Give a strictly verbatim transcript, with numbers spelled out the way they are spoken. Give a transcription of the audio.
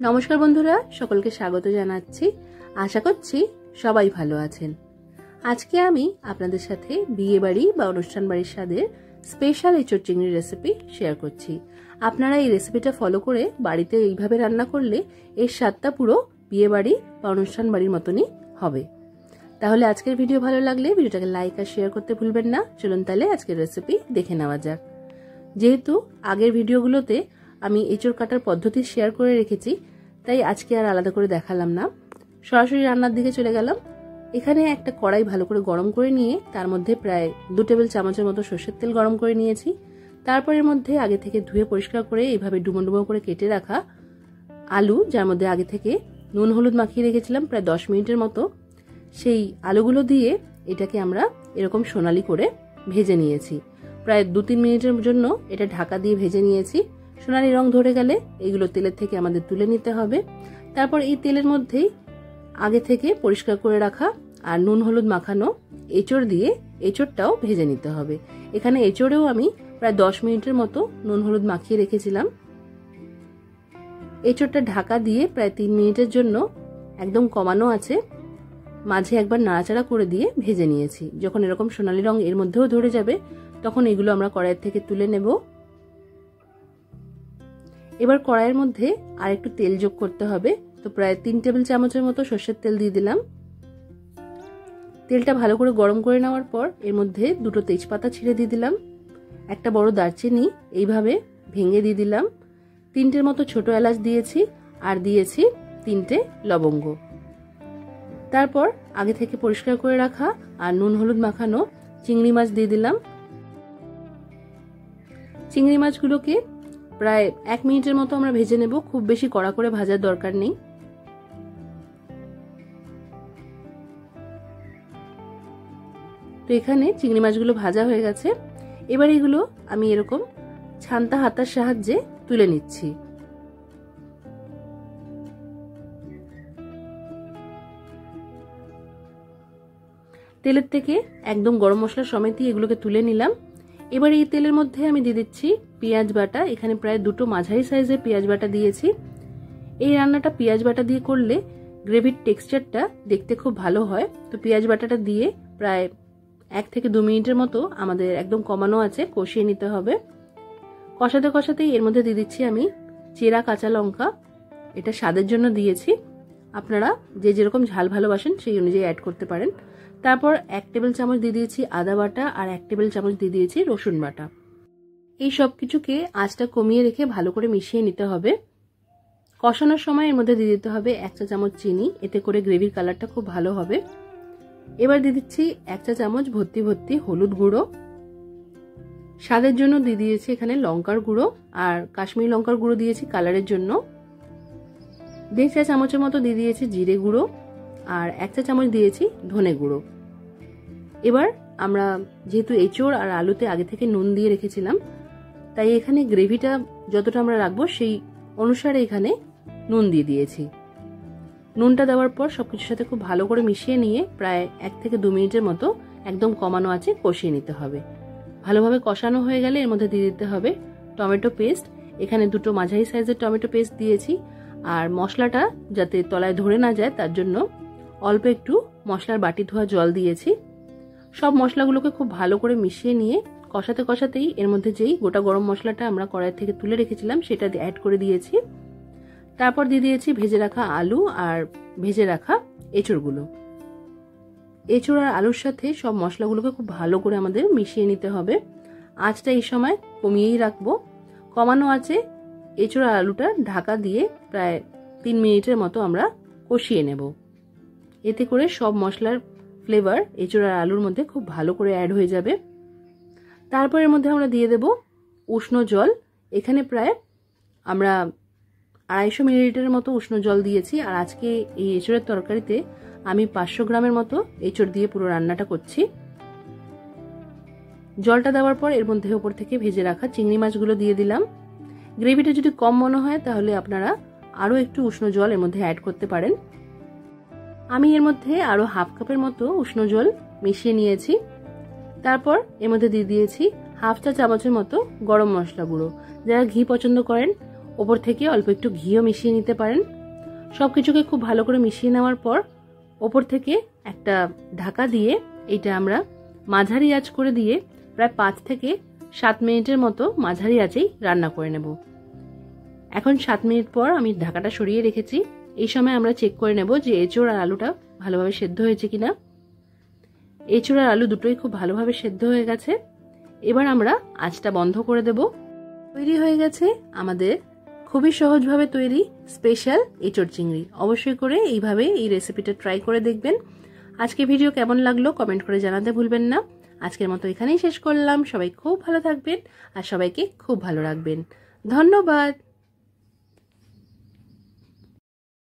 নমস্কার বন্ধুরা, সকলকে স্বাগত জানাচ্ছি। আশা করছি সবাই ভালো আছেন। আজকে আমি আপনাদের সাথে বিয়ে বাড়ি বা অনুষ্ঠান বাড়ির স্বাদের স্পেশাল এঁচোড় চিংড়ির রেসিপি শেয়ার করছি। আপনারা এই রেসিপিটা ফলো করে বাড়িতে এইভাবে রান্না করলে এর স্বাদটা পুরো বিয়ে বাড়ি বা অনুষ্ঠান বাড়ির মতনই হবে। তাহলে আজকের ভিডিও ভালো লাগলে ভিডিওটাকে লাইক আর শেয়ার করতে ভুলবেন না। চলুন তাহলে আজকের রেসিপি দেখে নেওয়া যাক। যেহেতু আগের ভিডিওগুলোতে আমি এঁচোড় কাটার পদ্ধতি শেয়ার করে রেখেছি, তাই আজকে আর আলাদা করে দেখালাম না, সরাসরি রান্নার দিকে চলে গেলাম। এখানে একটা কড়াই ভালো করে গরম করে নিয়ে তার মধ্যে প্রায় দু টেবিল চামচের মতো সর্ষের তেল গরম করে নিয়েছি। তারপর এর মধ্যে আগে থেকে ধুয়ে পরিষ্কার করে এইভাবে ডুমো ডুমো করে কেটে রাখা আলু, যার মধ্যে আগে থেকে নুন হলুদ মাখিয়ে রেখেছিলাম প্রায় দশ মিনিটের মতো, সেই আলুগুলো দিয়ে এটাকে আমরা এরকম সোনালি করে ভেজে নিয়েছি। প্রায় দু তিন মিনিটের জন্য এটা ঢাকা দিয়ে ভেজে নিয়েছি। সোনালি রং ধরে গেলে এইগুলো তেলের থেকে আমাদের তুলে নিতে হবে। তারপর এই তেলের মধ্যেই আগে থেকে পরিষ্কার করে রাখা আর নুন হলুদ মাখানো এঁচোড় দিয়ে এঁচোড়টাও ভেজে নিতে হবে। এখানে এঁচোড়েও আমি প্রায় দশ মিনিটের মতো নুন হলুদ মাখিয়ে রেখেছিলাম। এঁচোড়টা ঢাকা দিয়ে প্রায় তিন মিনিটের জন্য একদম কমানো আছে মাঝে একবার নাড়াচাড়া করে দিয়ে ভেজে নিয়েছি। যখন এরকম সোনালি রং এর মধ্যেও ধরে যাবে তখন এগুলো আমরা কড়াইয়ের থেকে তুলে নেব। এবার কড়াইয়ের মধ্যে আর একটু তেল যোগ করতে হবে, তো প্রায় তিন টেবিল চামচের মতো সর্ষের তেল দিয়ে দিলাম। তেলটা ভালো করে গরম করে নেওয়ার পর এর মধ্যে দুটো তেজপাতা ছিঁড়ে দিয়ে দিলাম, একটা বড় দারচিনি এইভাবে ভেঙে দিয়ে দিলাম, তিনটের মতো ছোট এলাচ দিয়েছি আর দিয়েছি তিনটে লবঙ্গ। তারপর আগে থেকে পরিষ্কার করে রাখা আর নুন হলুদ মাখানো চিংড়ি মাছ দিয়ে দিলাম। চিংড়ি মাছগুলোকে প্রায় এক মিনিটের মতো আমরা ভেজে নেব, খুব বেশি কড়া করে ভাজার দরকার নেই। তো এখানে চিংড়ি মাছগুলো ভাজা হয়ে গেছে। এবার এগুলো আমি এরকম ছান্তা হাতার সাহায্যে তুলে নিচ্ছি। তেলের থেকে একদম গরম মশলা সমেতই এগুলোকে তুলে নিলাম। এবার এই তেলের মধ্যে আমি দিয়ে দিচ্ছি পেঁয়াজ বাটা। এখানে প্রায় দুটো মাঝারি সাইজের পেঁয়াজ বাটা দিয়েছি। এই রান্নাটা পেঁয়াজ বাটা দিয়ে করলে গ্রেভির টেক্সচারটা দেখতে খুব ভালো হয়। তো পেঁয়াজ বাটাটা দিয়ে প্রায় এক থেকে দু মিনিটের মতো আমাদের একদম কমানো আছে কষিয়ে নিতে হবে। কষাতে কষাতেই এর মধ্যে দিয়ে দিচ্ছি আমি চেরা কাঁচা লঙ্কা। এটা স্বাদের জন্য দিয়েছি, আপনারা যে যেরকম ঝাল ভালোবাসেন সেই অনুযায়ী অ্যাড করতে পারেন। তারপর এক টেবিল চামচ দিয়ে দিয়েছি আদা বাটা আর এক টেবিল চামচ দিয়ে দিয়েছি রসুন বাটা। এই সব কিছুকে আঁচটা কমিয়ে রেখে ভালো করে মিশিয়ে নিতে হবে। কষানোর সময় এর মধ্যে দিয়ে দিতে হবে এক চা চামচ চিনি, এতে করে গ্রেভির কালারটা খুব ভালো হবে। এবার দিয়ে দিচ্ছি এক চা চামচ ভর্তি ভর্তি হলুদ গুঁড়ো। স্বাদের জন্য দিয়ে দিয়েছি এখানে লঙ্কার গুঁড়ো আর কাশ্মীরি লঙ্কার গুঁড়ো দিয়েছি কালারের জন্য। দেড় চা চামচের মতো দিয়ে দিয়েছি জিরে গুঁড়ো আর এক চা চামচ দিয়েছি ধনে গুঁড়ো। এবার আমরা যেহেতু এঁচোড় আর আলুতে আগে থেকে নুন দিয়ে রেখেছিলাম, তাই এখানে গ্রেভিটা যতটা আমরা রাখবো সেই অনুসারে এখানে নুন দিয়ে দিয়েছি। নুনটা দেওয়ার পর সবকিছুর সাথে খুব ভালো করে মিশিয়ে নিয়ে প্রায় এক থেকে দু মিনিটের মতো একদম কমানো আছে কষিয়ে নিতে হবে। ভালোভাবে কষানো হয়ে গেলে এর মধ্যে দিয়ে দিতে হবে টমেটো পেস্ট। এখানে দুটো মাঝারি সাইজের টমেটো পেস্ট দিয়েছি আর মশলাটা যাতে তলায় ধরে না যায় তার জন্য অল্প একটু মশলার বাটি ধোয়া জল দিয়েছি। সব মশলাগুলোকে খুব ভালো করে মিশিয়ে নিয়ে কষাতে কষাতেই এর মধ্যে যেই গোটা গরম মশলাটা আমরা কড়াই থেকে তুলে রেখেছিলাম সেটা অ্যাড করে দিয়েছি। তারপর দিয়ে দিয়েছি ভেজে রাখা আলু আর ভেজে রাখা এঁচোড়গুলো। এঁচোড় আর আলুর সাথে সব মশলাগুলোকে খুব ভালো করে আমাদের মিশিয়ে নিতে হবে। আঁচটা এই সময় কমিয়েই রাখবো। কমানো আছে এঁচোড় আর আলুটা ঢাকা দিয়ে প্রায় তিন মিনিটের মতো আমরা কষিয়ে নেব। এতে করে সব মশলার ফ্লেভার এঁচোড় আর আলুর মধ্যে খুব ভালো করে অ্যাড হয়ে যাবে। তারপর এর মধ্যে আমরা দিয়ে দেব উষ্ণ জল। এখানে প্রায় আমরা আড়াইশো মিলিলিটারের মতো উষ্ণ জল দিয়েছি। আর আজকে এই এঁচোড়ের তরকারিতে আমি পাঁচশো গ্রামের মতো এঁচোড় দিয়ে পুরো রান্নাটা করছি। জলটা দেওয়ার পর এর মধ্যে ওপর থেকে ভেজে রাখা চিংড়ি মাছগুলো দিয়ে দিলাম। গ্রেভিটা যদি কম মনে হয় তাহলে আপনারা আরও একটু উষ্ণ জল এর মধ্যে অ্যাড করতে পারেন। আমি এর মধ্যে আরো হাফ কাপের মতো উষ্ণ জল মিশিয়ে নিয়েছি। তারপর এর মধ্যে দিয়ে দিয়েছি হাফ চা চামচের মতো গরম মশলা গুঁড়ো। যারা ঘি পছন্দ করেন ওপর থেকে অল্প একটু ঘিও মিশিয়ে নিতে পারেন। সব কিছুকে খুব ভালো করে মিশিয়ে নেওয়ার পর ওপর থেকে একটা ঢাকা দিয়ে এটা আমরা মাঝারি আঁচ করে দিয়ে প্রায় পাঁচ থেকে সাত মিনিটের মতো মাঝারি আঁচেই রান্না করে নেব। এখন সাত মিনিট পর আমি ঢাকাটা সরিয়ে রেখেছি। এই সময় আমরা চেক করে নেব যে এঁচোড় আর আলুটা ভালোভাবে সেদ্ধ হয়েছে কিনা। এঁচোড় আর আলু দুটোই খুব ভালোভাবে সেদ্ধ হয়ে গেছে। এবার আমরা আঁচটা বন্ধ করে দেব। তৈরি হয়ে গেছে আমাদের খুবই সহজভাবে তৈরি স্পেশাল এঁচোড় চিংড়ি। অবশ্যই করে এইভাবে এই রেসিপিটা ট্রাই করে দেখবেন। আজকে ভিডিও কেমন লাগলো কমেন্ট করে জানাতে ভুলবেন না। আজকের মতো এখানেই শেষ করলাম। সবাই খুব ভালো থাকবেন আর সবাইকে খুব ভালো রাখবেন। ধন্যবাদ।